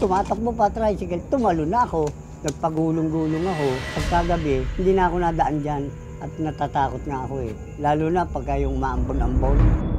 tumatakbo pa tricycle, tumalo na ako. Nagpagulong-gulong ako. Pagkagabi, hindi na ako nadaan dyan at natatakot nga ako eh. Lalo na pagka yung maambon-ambon.